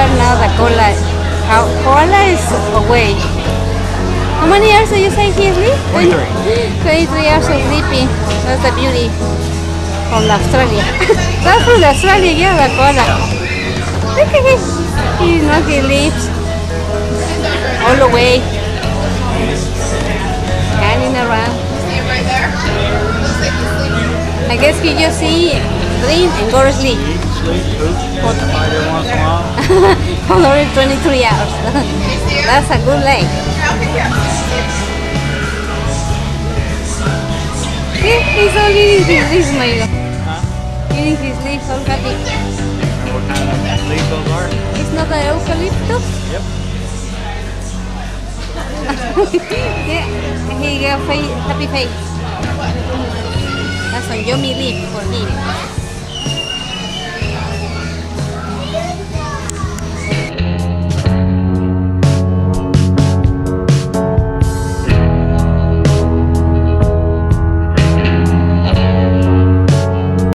are now the koala. Koala is away. How many years do you say he sleep? 23. 23 years of sleeping. That's the beauty from Australia. That's from Australia, yeah, the koala. Look at him. He lives all the way. Scanning around. Stay right there. I guess he just see, drink, and go to sleep. Eat, sleep, poop, fight every once in a while. For only 23 hours. That's a good life. See, he's all eating his leaves, my God. Eating his leaves, all happy. What kind of leaves those are? It's not the eucalyptus? Yep. Yeah, he got happy face. That's a yummy leaf for him.